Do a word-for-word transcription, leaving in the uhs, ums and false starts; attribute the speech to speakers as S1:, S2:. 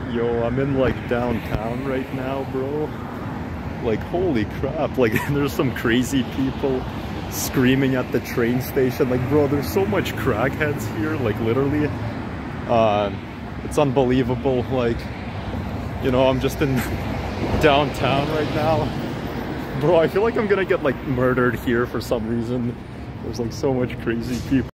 S1: Yo, I'm in like downtown right now, bro. Like, holy crap, like there's some crazy people screaming at the train station. Like, bro, there's so much crackheads here, like literally. Uh, it's unbelievable. Like, you know, I'm just in downtown right now. Bro, I feel like I'm gonna get like murdered here for some reason. There's like so much crazy people.